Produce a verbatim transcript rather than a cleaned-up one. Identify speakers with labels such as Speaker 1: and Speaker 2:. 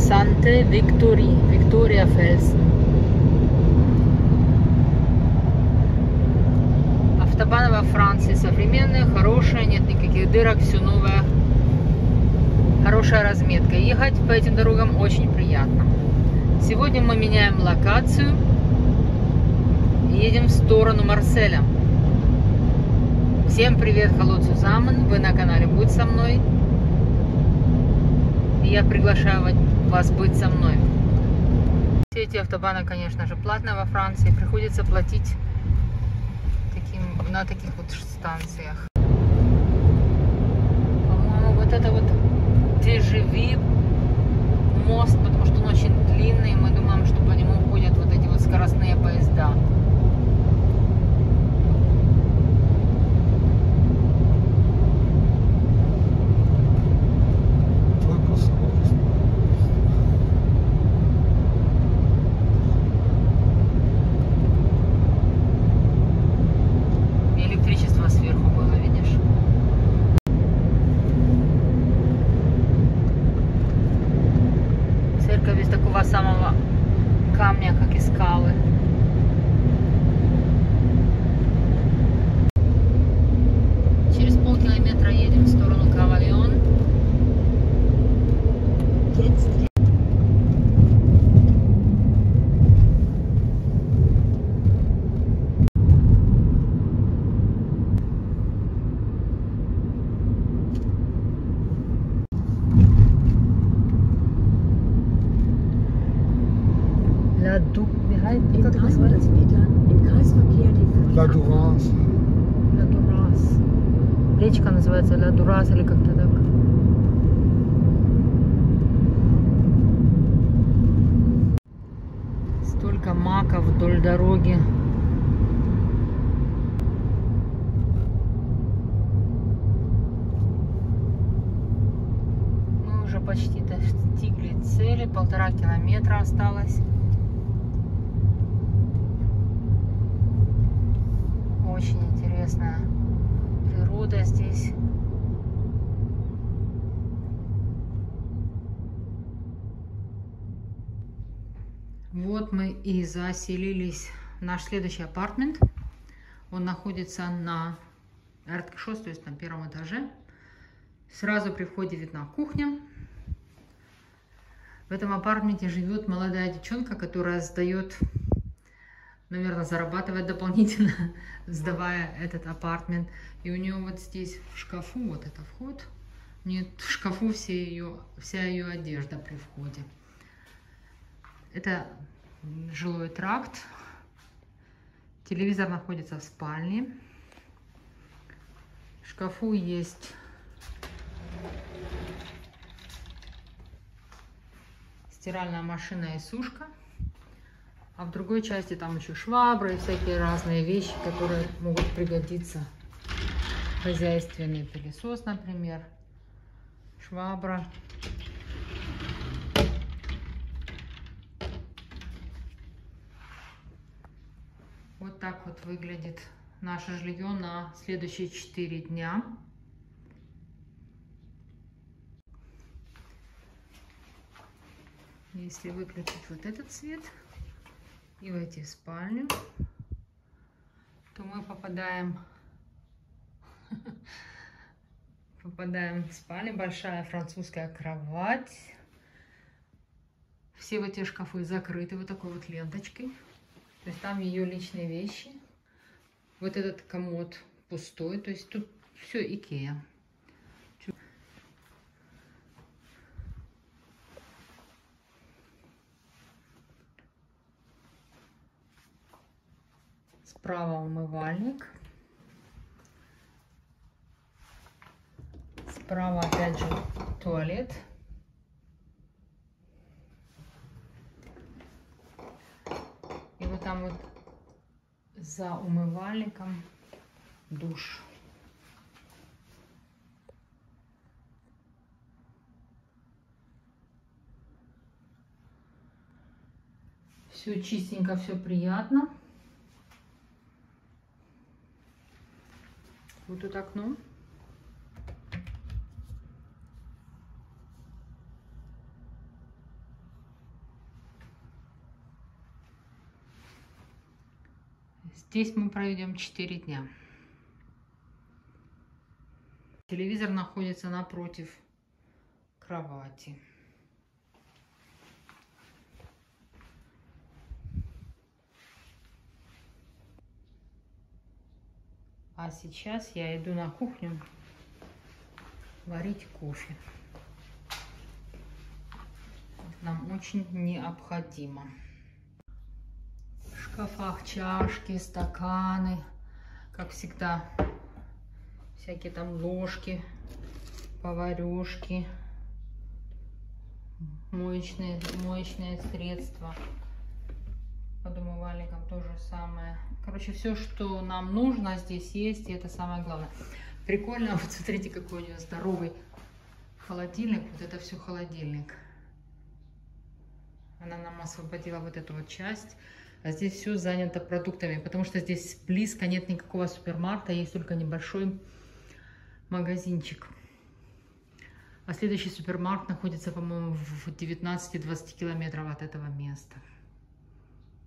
Speaker 1: Sante Victorie, Victoria Felsen. Автобаны во Франции современные, хорошие, нет никаких дырок, все новое. Хорошая разметка. Ехать по этим дорогам очень приятно. Сегодня мы меняем локацию. Едем в сторону Марселя. Всем привет, Hallo zusammen. Вы на канале Будь со мной. И я приглашаю вас быть со мной. Все эти автобаны, конечно же, платные во Франции. Приходится платить таким, на таких вот станциях. По-моему, вот это вот Тежеви мост, потому что он очень длинный. Мы думаем, что по нему ходят вот эти вот скоростные поезда. Без такого самого камня, как и скалы. Через полкилометра едем в сторону Кавальон.
Speaker 2: In dreihundert Metern im Kreisverkehr die
Speaker 3: La Duras.
Speaker 1: La Duras. Речка называется La Duras или как-то так. Столько маков вдоль дороги. Мы уже почти достигли цели. Полтора километра осталось. Очень интересная природа здесь. Вот мы и заселились в наш следующий апартмент. Он находится на Erdgeschoss, то есть на первом этаже. Сразу при входе видна кухня. В этом апартменте живет молодая девчонка, которая сдает, наверное, зарабатывает дополнительно, сдавая этот апартмент. И у нее вот здесь в шкафу, вот это вход, нет, в шкафу все ее, вся ее одежда при входе. Это жилой тракт. Телевизор находится в спальне. В шкафу есть стиральная машина и сушка. А в другой части там еще швабры и всякие разные вещи, которые могут пригодиться. Хозяйственный пылесос, например. Швабра. Вот так вот выглядит наше жилье на следующие четыре дня. Если выключить вот этот свет и войти в спальню, то мы попадаем попадаем в спальню. Большая французская кровать. Все вот эти шкафы закрыты вот такой вот ленточкой. То есть там ее личные вещи. Вот этот комод пустой. То есть тут все Икеа. Справа умывальник. Справа опять же туалет. И вот там вот за умывальником душ. Все чистенько, все приятно. Вот тут окно. Здесь мы проведем четыре дня. Телевизор находится напротив кровати. А сейчас я иду на кухню варить кофе. Это нам очень необходимо. В шкафах чашки, стаканы, как всегда, всякие там ложки, поварешки, моечные, моечные средства. Под умывальником то же самое. Короче, все, что нам нужно, здесь есть, и это самое главное. Прикольно, вот смотрите, какой у нее здоровый холодильник. Вот это все холодильник. Она нам освободила вот эту вот часть. А здесь все занято продуктами, потому что здесь близко нет никакого супермаркета, есть только небольшой магазинчик. А следующий супермаркет находится, по-моему, в девятнадцати-двадцати километрах от этого места.